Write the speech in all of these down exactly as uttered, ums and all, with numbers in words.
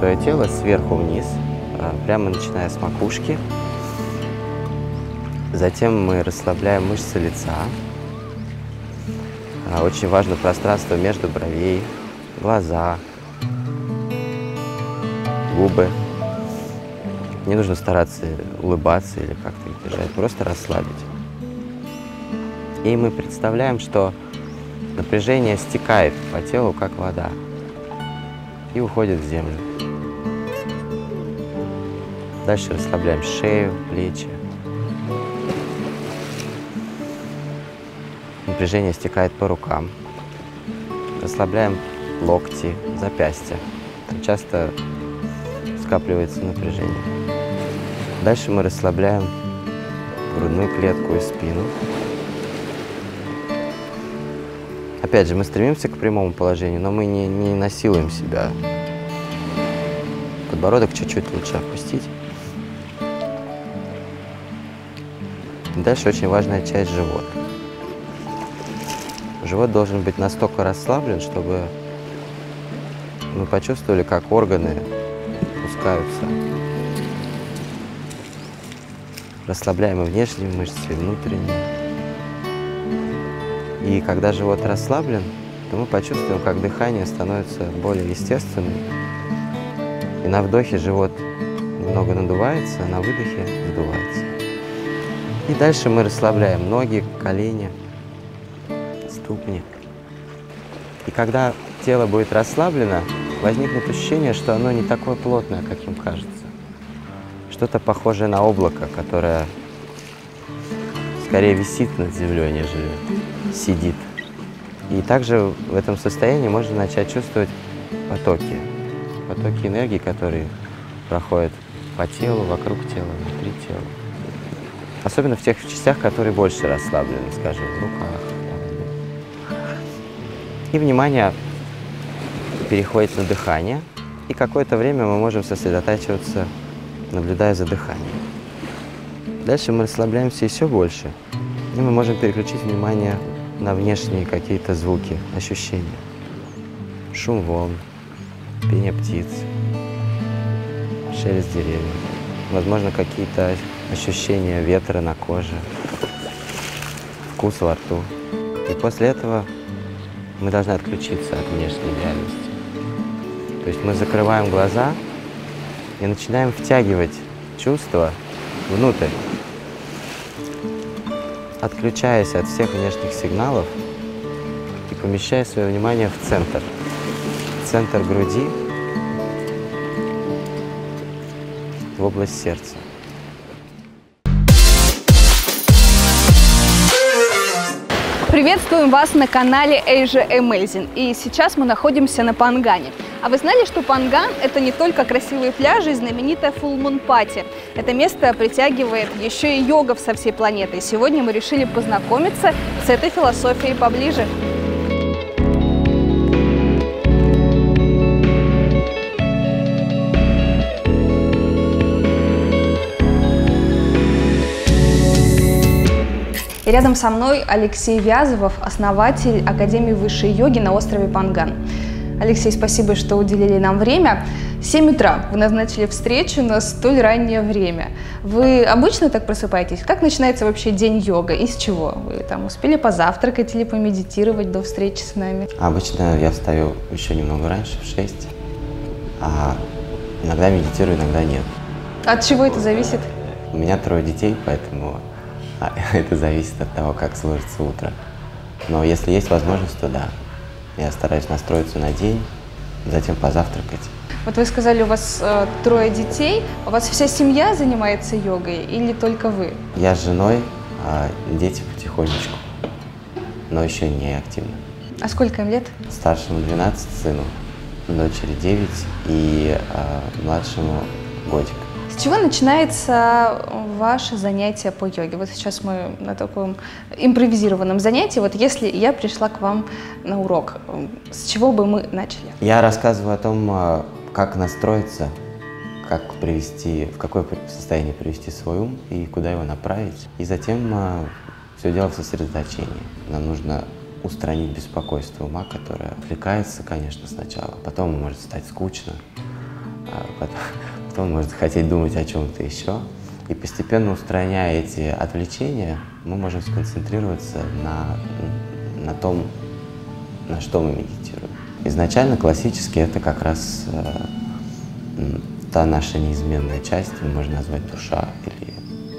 свое тело сверху вниз, прямо начиная с макушки. Затем мы расслабляем мышцы лица. Очень важно пространство между бровей, глаза, губы. Не нужно стараться улыбаться или как-то их держать, просто расслабить. И мы представляем, что напряжение стекает по телу, как вода, и уходит в землю. Дальше расслабляем шею, плечи. Напряжение стекает по рукам. Расслабляем локти, запястья. Там часто скапливается напряжение. Дальше мы расслабляем грудную клетку и спину. Опять же, мы стремимся к прямому положению, но мы не, не насилуем себя. Подбородок чуть-чуть лучше опустить. Дальше очень важная часть — живот. Живот должен быть настолько расслаблен, чтобы мы почувствовали, как органы опускаются. Расслабляем и внешние мышцы, и внутренние. И когда живот расслаблен, то мы почувствуем, как дыхание становится более естественным. И на вдохе живот немного надувается, а на выдохе сдувается. И дальше мы расслабляем ноги, колени, ступни. И когда тело будет расслаблено, возникнет ощущение, что оно не такое плотное, каким кажется. Что-то похожее на облако, которое скорее висит над землей, нежели сидит. И также в этом состоянии можно начать чувствовать потоки. Потоки энергии, которые проходят по телу, вокруг тела, внутри тела. Особенно в тех частях, которые больше расслаблены, скажем, в руках. И внимание переходит на дыхание. И какое-то время мы можем сосредотачиваться, наблюдая за дыханием. Дальше мы расслабляемся еще больше. И мы можем переключить внимание на внешние какие-то звуки, ощущения. Шум волн, пение птиц, шелест деревьев. Возможно, какие-то ощущения ветра на коже, вкус во рту. И после этого мы должны отключиться от внешней реальности. То есть мы закрываем глаза и начинаем втягивать чувства внутрь, отключаясь от всех внешних сигналов и помещая свое внимание в центр, в центр груди, в область сердца. Приветствуем вас на канале Asia Amazing. И сейчас мы находимся на Пангане. А вы знали, что Панган – это не только красивые пляжи и знаменитая Full Moon Party. Это место притягивает еще и йогов со всей планеты. И сегодня мы решили познакомиться с этой философией поближе. И рядом со мной Алексей Вязовов, основатель Академии высшей йоги на острове Панган. Алексей, спасибо, что уделили нам время. семь утра вы назначили встречу на столь раннее время. Вы обычно так просыпаетесь? Как начинается вообще день йога? Из чего? Вы там успели позавтракать или помедитировать до встречи с нами? Обычно я встаю еще немного раньше, в шесть. А иногда медитирую, иногда нет. От чего это зависит? У меня трое детей, поэтому это зависит от того, как сложится утро. Но если есть возможность, то да. Я стараюсь настроиться на день, затем позавтракать. Вот вы сказали, у вас э, трое детей. У вас вся семья занимается йогой или только вы? Я с женой, а дети потихонечку, но еще не активно. А сколько им лет? Старшему двенадцать, сыну, дочери девять и а, младшему годик. С чего начинается ваше занятие по йоге? Вот сейчас мы на таком импровизированном занятии. Вот если я пришла к вам на урок, с чего бы мы начали? Я рассказываю о том, как настроиться, как привести, в какое состояние привести свой ум и куда его направить. И затем все дело в сосредоточении. Нам нужно устранить беспокойство ума, которое отвлекается, конечно, сначала. Потом может стать скучно. а потом, потом он может хотеть думать о чем-то еще. И постепенно устраняя эти отвлечения, мы можем сконцентрироваться на, на том, на что мы медитируем. Изначально классически это как раз э, та наша неизменная часть, можно назвать душа или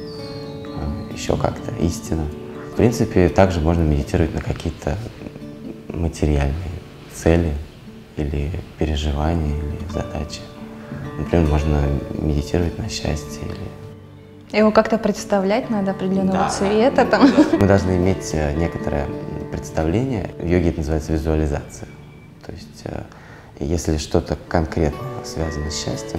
э, еще как-то истина. В принципе, также можно медитировать на какие-то материальные цели или переживания, или задачи. Например, можно медитировать на счастье. Или... Его как-то представлять надо определенного да, цвета. Там. Мы должны иметь некоторое представление. В йоге это называется визуализация. То есть, если что-то конкретно связано с счастьем,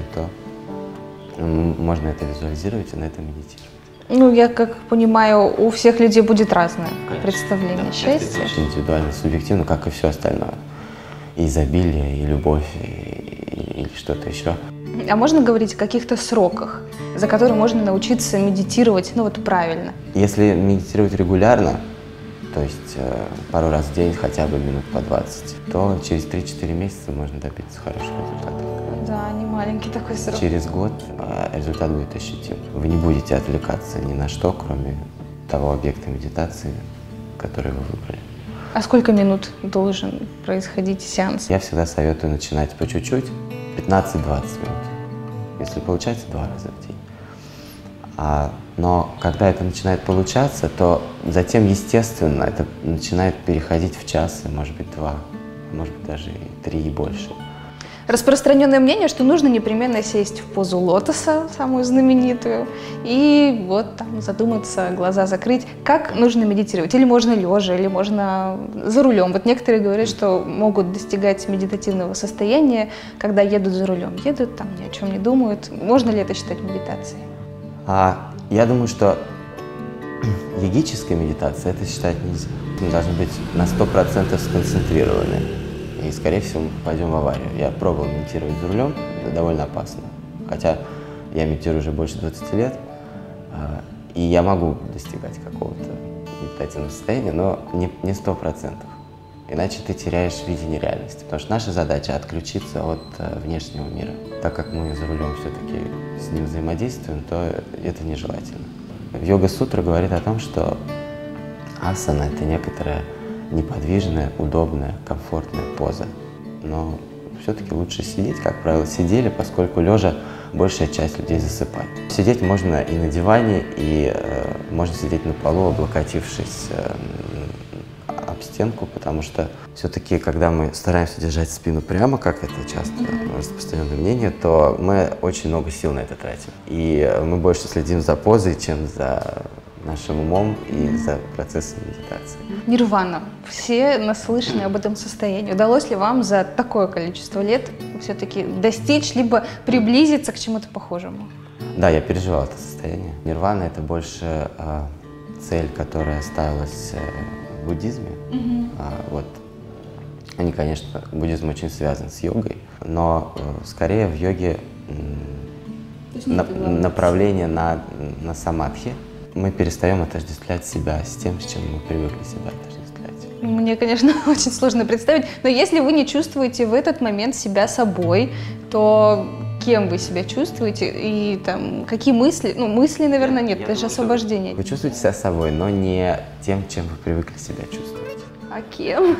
то можно это визуализировать и на это медитировать. Ну, я как понимаю, у всех людей будет разное Конечно. представление да, счастья. Это очень индивидуально, субъективно, как и все остальное. И изобилие, и любовь, и, и, или что-то еще. А можно говорить о каких-то сроках, за которые можно научиться медитировать, ну вот правильно? Если медитировать регулярно, то есть э, пару раз в день, хотя бы минут по двадцать, то через три-четыре месяца можно добиться хороших результатов. Да, не маленький такой срок. Через год э, результат будет ощутим. Вы не будете отвлекаться ни на что, кроме того объекта медитации, который вы выбрали. А сколько минут должен происходить сеанс? Я всегда советую начинать по чуть-чуть, пятнадцать-двадцать минут. Если получается, два раза в день. А, но когда это начинает получаться, то затем, естественно, это начинает переходить в час, может быть, два, может быть, даже и три и больше. Распространенное мнение, что нужно непременно сесть в позу лотоса, самую знаменитую, и вот там задуматься, глаза закрыть. Как нужно медитировать? Или можно лежа, или можно за рулем? Вот некоторые говорят, что могут достигать медитативного состояния, когда едут за рулем. Едут, там ни о чем не думают. Можно ли это считать медитацией? А, я думаю, что йогическая медитация это считать нельзя. Мы должны быть на сто процентов сконцентрированы. И, скорее всего, мы попадем в аварию. Я пробовал медитировать за рулем, это довольно опасно. Хотя я медитирую уже больше двадцати лет, и я могу достигать какого-то медитативного состояния, но не сто процентов. Иначе ты теряешь видение реальности. Потому что наша задача — отключиться от внешнего мира. Так как мы за рулем все-таки с ним взаимодействуем, то это нежелательно. Йога-сутра говорит о том, что асана — это некоторая неподвижная, удобная, комфортная поза. Но все-таки лучше сидеть, как правило, сидели, поскольку лежа большая часть людей засыпает. Сидеть можно и на диване, и э, можно сидеть на полу, облокотившись э, об стенку, потому что все-таки, когда мы стараемся держать спину прямо, как это часто mm-hmm. распространенное мнение, то мы очень много сил на это тратим. И мы больше следим за позой, чем за нашим умом и за процессом медитации. Нирвана. Все наслышаны об этом состоянии. Удалось ли вам за такое количество лет все-таки достичь, либо приблизиться к чему-то похожему? Да, я переживал это состояние. Нирвана — это больше э, цель, которая ставилась э, в буддизме. Mm-hmm. а, вот. Они, конечно, буддизм очень связан с йогой, но э, скорее в йоге э, на, направление на, на самадхи. Мы перестаем отождествлять себя с тем, с чем мы привыкли себя отождествлять. Мне, конечно, очень сложно представить, но если вы не чувствуете в этот момент себя собой, то кем вы себя чувствуете и там какие мысли? Ну, мысли, наверное, нет, Я это же освобождение. Вы чувствуете себя собой, но не тем, чем вы привыкли себя чувствовать. А кем?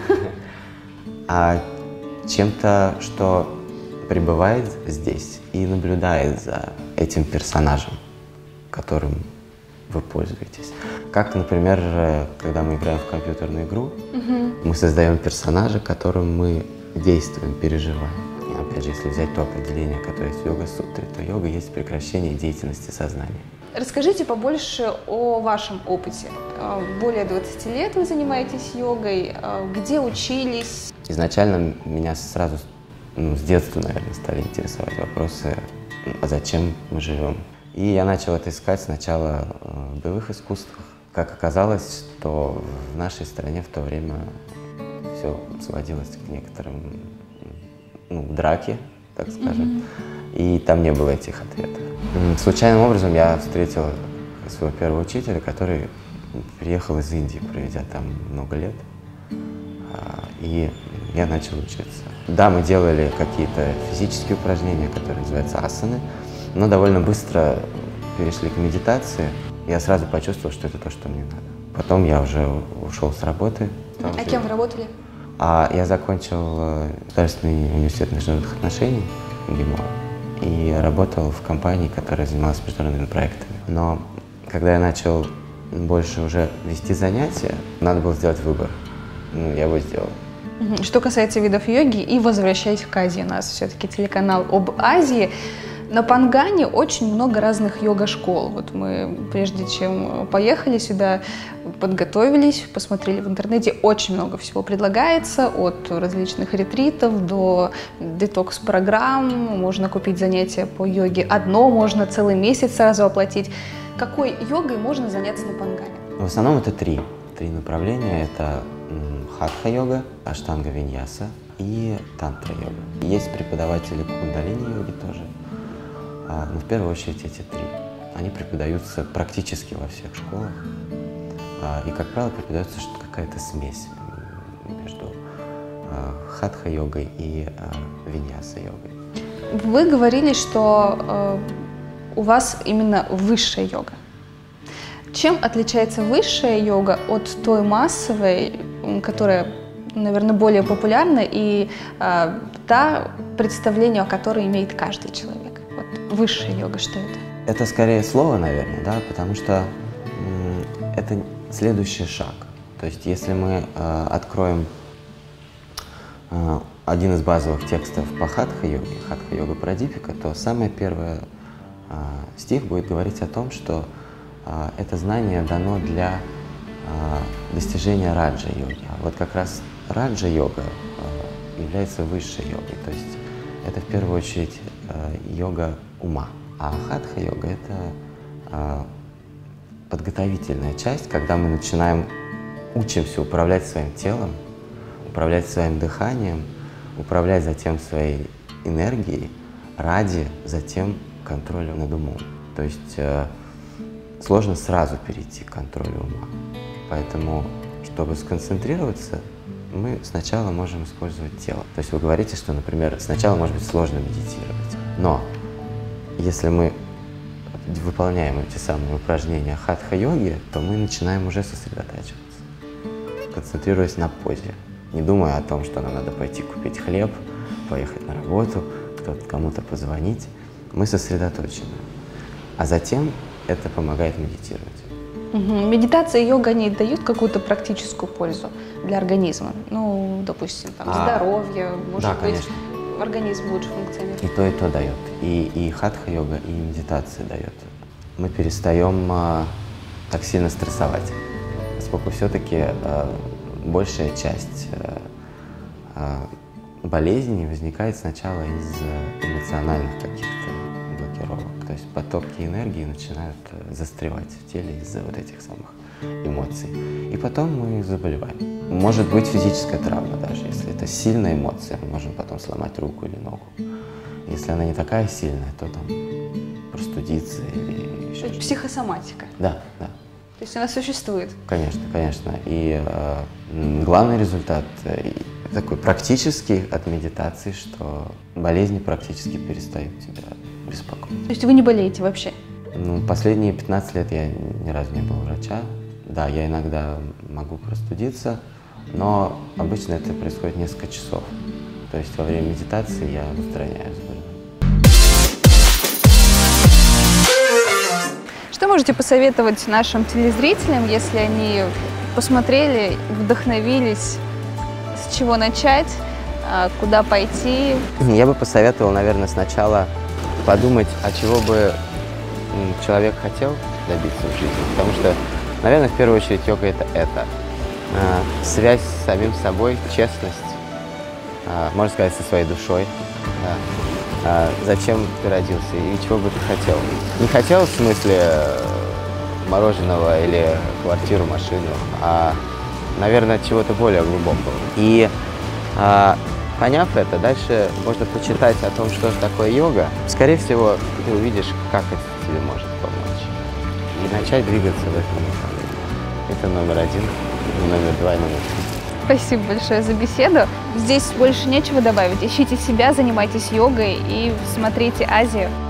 А чем-то, что пребывает здесь и наблюдает за этим персонажем, которым вы пользуетесь. Как, например, когда мы играем в компьютерную игру, uh-huh. мы создаем персонажа, которым мы действуем, переживаем. И опять же, если взять то определение, которое есть в йога-сутре, то йога есть прекращение деятельности сознания. Расскажите побольше о вашем опыте. Более двадцати лет вы занимаетесь йогой. Где учились? Изначально меня сразу, ну, с детства, наверное, стали интересовать вопросы, а зачем мы живем. И я начал это искать сначала в боевых искусствах. Как оказалось, что в нашей стране в то время все сводилось к некоторым, ну, драке, так скажем, mm-hmm. и там не было этих ответов. Случайным образом я встретил своего первого учителя, который приехал из Индии, проведя там много лет, и я начал учиться Да, мы делали какие-то физические упражнения, которые называются асаны, но довольно быстро перешли к медитации. Я сразу почувствовал, что это то, что мне надо. Потом я уже ушел с работы. А кем вы работали? А я закончил Государственный университет международных отношений, ГИМО, и работал в компании, которая занималась международными проектами. Но когда я начал больше уже вести занятия, надо было сделать выбор. Ну, я его сделал. Что касается видов йоги, и возвращаясь к Азии, у нас все-таки телеканал об Азии. На Пангане очень много разных йога-школ. Вот мы, прежде чем поехали сюда, подготовились, посмотрели в интернете. Очень много всего предлагается, от различных ретритов до детокс-программ. Можно купить занятия по йоге одно, можно целый месяц сразу оплатить. Какой йогой можно заняться на Пангане? В основном это три. Три направления. Это хатха-йога, аштанга-виньяса и тантра-йога. Есть преподаватели кундалини-йоги тоже. Но в первую очередь эти три. Они преподаются практически во всех школах. И, как правило, преподается какая-то смесь между хатха-йогой и виньяса-йогой. Вы говорили, что у вас именно высшая йога. Чем отличается высшая йога от той массовой, которая, наверное, более популярна, и та представление, о которой имеет каждый человек? Вот высшая йога, что это? Это скорее слово, наверное, да, потому что это следующий шаг. То есть, если мы э, откроем э, один из базовых текстов по хатха-йоге, хатха-йога Прадипика, то самый первый э, стих будет говорить о том, что э, это знание дано для э, достижения раджа-йоги. А вот как раз раджа-йога э, является высшей йогой. То есть, это в первую очередь э, йога ума. А хатха-йога — это э, подготовительная часть, когда мы начинаем, учимся управлять своим телом, управлять своим дыханием, управлять затем своей энергией ради затем контроля над умом. То есть э, сложно сразу перейти к контролю ума. Поэтому, чтобы сконцентрироваться, мы сначала можем использовать тело. То есть вы говорите, что, например, сначала может быть сложно медитировать, но если мы выполняем эти самые упражнения хатха-йоги, то мы начинаем уже сосредотачиваться, концентрируясь на позе, не думая о том, что нам надо пойти купить хлеб, поехать на работу, кто-то кому-то позвонить. Мы сосредоточены. А затем это помогает медитировать. Угу. Медитация и йога, они дают какую-то практическую пользу для организма? Ну, допустим, там, а, здоровье, может да, быть, конечно. Организм лучше функционирует. И то, и то дает. И, и хатха-йога, и медитация дает. Мы перестаем а, так сильно стрессовать, поскольку все-таки а, большая часть а, а, болезней возникает сначала из эмоциональных каких-то блокировок. То есть потоки энергии начинают застревать в теле из-за вот этих самых эмоций. И потом мы заболеваем. Может быть физическая травма даже. Если это сильная эмоция, мы можем потом сломать руку или ногу. Если она не такая сильная, то там простудиться или еще что-то. Психосоматика. Да, да. То есть она существует? Конечно, конечно. И э, главный результат э, такой практический от медитации, что болезни практически перестают тебя беспокоить. То есть вы не болеете вообще? Ну, последние пятнадцать лет я ни разу не был у врача. Да, я иногда могу простудиться, но обычно это происходит несколько часов. То есть во время медитации я устраняю заболевание. Что можете посоветовать нашим телезрителям, если они посмотрели, вдохновились, с чего начать, куда пойти? Я бы посоветовал, наверное, сначала подумать, а чего бы человек хотел добиться в жизни. Потому что, наверное, в первую очередь йога — это это. Связь с самим собой, честность, можно сказать, со своей душой. Да. Зачем ты родился и чего бы ты хотел? Не хотел в смысле мороженого или квартиру, машину, а, наверное, чего-то более глубокого. И а, поняв это, дальше можно почитать о том, что же такое йога. Скорее всего, ты увидишь, как это тебе может помочь. И начать двигаться в этом направлении. Это номер один, номер два и номер три. Спасибо большое за беседу. Здесь больше нечего добавить. Ищите себя, занимайтесь йогой и смотрите Азию.